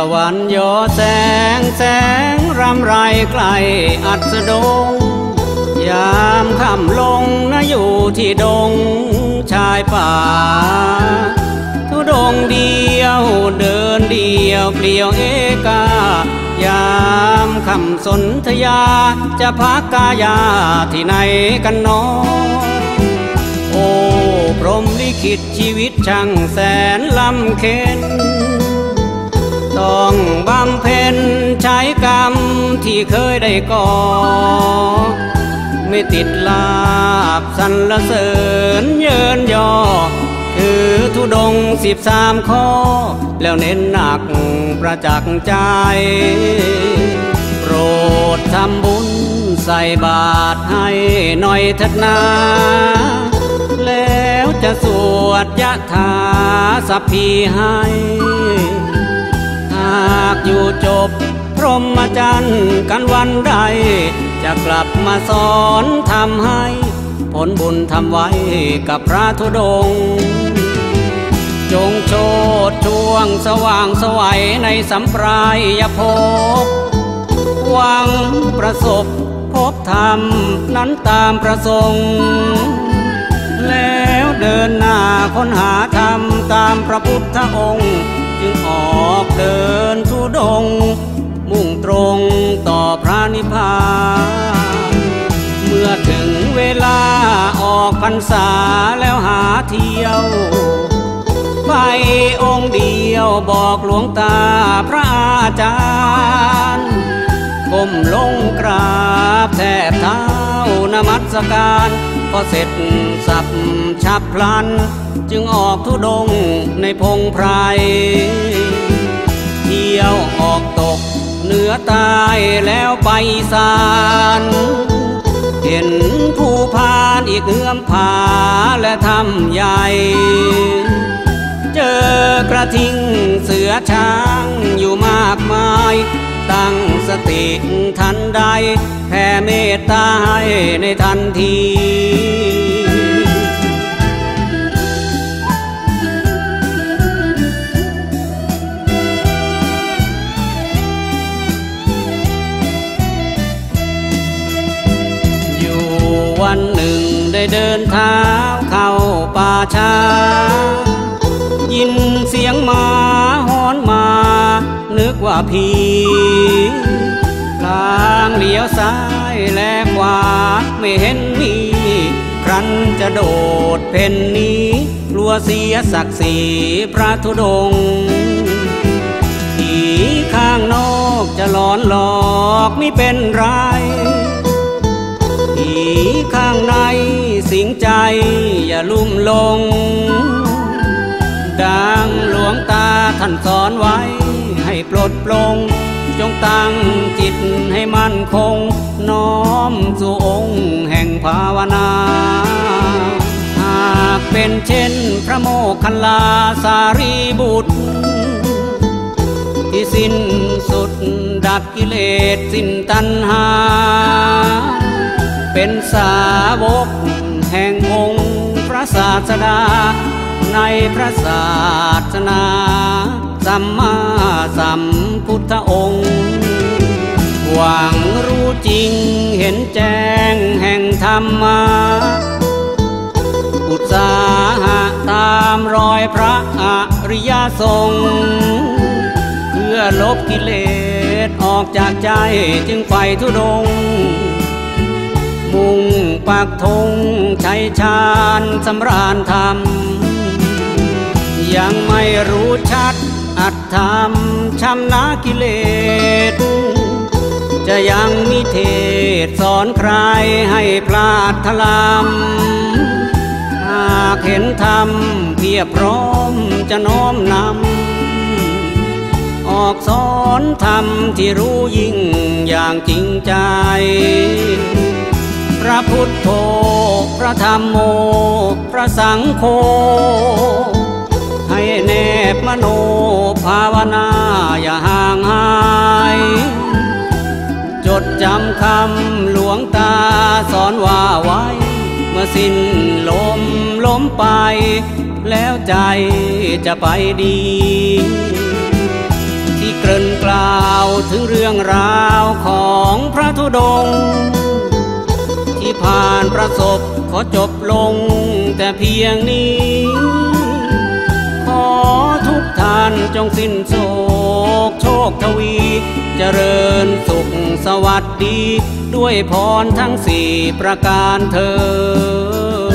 วรรค์ย่อแสงแสงรำไรไกลอัสดงยามค่ำลงนะอยู่ที่ดงชายป่าทุดงเดียวเดินเดียวเปลี่ยวเอกายามคำสนธยาจะพักกายาที่ไหนกันน้อโอ้พรหมลิขิตชีวิตช่างแสนลำเค็ญต้องบำเพ็ญใช้กรรมที่เคยได้ก่อไม่ติดลาภสรรเสริญเยินยอถือธุดงค์13 ข้อแล้วเน้นหนักประจักษ์ใจโปรดทำบุญใส่บาตรให้หน่อยเถิดนาแล้วจะสวดยะถาสัพพีให้หากอยู่จบพรหมจรรย์กันวันใดจะกลับมาสอนทำให้ผลบุญทำไว้กับพระธุดงค์จงโชติช่วงสว่างไสวในสัมปรายภพหวังประสบพบธรรมนั้นตามประสงค์แล้วเดินหน้าค้นหาธรรมตามพระพุทธองค์จึงออกเดินธุดงค์มุ่งตรงต่อพระนิพพานเมื่อถึงเวลาออกพรรษาแล้วหาเที่ยวไปองค์เดียวบอกหลวงตาพระอาจารย์ก้มลงกราบแทบเท้านมัสการพอเสร็จสับฉับพลันจึงออกธุดงค์ในพงไพรเที่ยวออกตกเหนือใต้แล้วไปอีสานเห็นภูพานอีกเอื้อมผาและถ้ำใหญ่เจอกระทิงเสือช้างอยู่มากมายตั้งสติทันใดแผ่เมตตาให้ในทันทีวันหนึ่งได้เดินเท้าเข้าป่าช้ายินเสียงหมาหอนมานึกว่าผีพลางเลี้ยวซ้ายและขวาไม่เห็นมีครั้นจะโดดเพ่นหนีกลัวเสียศักดิ์ศรีพระธุดงค์ผีข้างนอกจะหลอนหลอกไม่เป็นไรผีข้างในสิงใจอย่าลุ่มลงดังหลวงตาท่านสอนไว้ให้ปลดปลงจงตั้งจิตให้มั่นคงน้อมสู่องค์แห่งภาวนาหากเป็นเช่นพระโมคคัลลาสารีบุตรที่สิ้นสุดดับกิเลสสิ้นตัณหาเป็นสาวกแห่งองค์พระศาสดาในพระศาสนาสัมมาสัมพุทธองค์หวังรู้จริงเห็นแจ้งแห่งธรรมะอุตสาหะตามรอยพระอริยสงฆ์เพื่อลบกิเลสออกจากใจจึงไฟธุดงค์มุ่งปักธงชัยชาญสำราญธรรมยังไม่รู้ชัดอัตธรรมชำนะกิเลสจะยังมีเทศสอนใครให้พลาดทลำหากเห็นธรรมเพียบพร้อมจะน้อมนำออกสอนธรรมที่รู้ยิ่งอย่างจริงใจพระพุทโธพระธรรมโมพระสังโฆให้แนบมโนภาวนาอย่าห่างหายจดจำคำหลวงตาสอนว่าไว้เมื่อสิ้นลมไปแล้วใจจะไปดีที่เกริ่นกล่าวถึงเรื่องราวของพระธุดงค์ที่ผ่านประสบขอจบลงแต่เพียงนี้ขอทุกท่านจงสิ้นโศกโชคทวีเจริญสุขสวัสดีด้วยพรทั้ง4ประการเธอ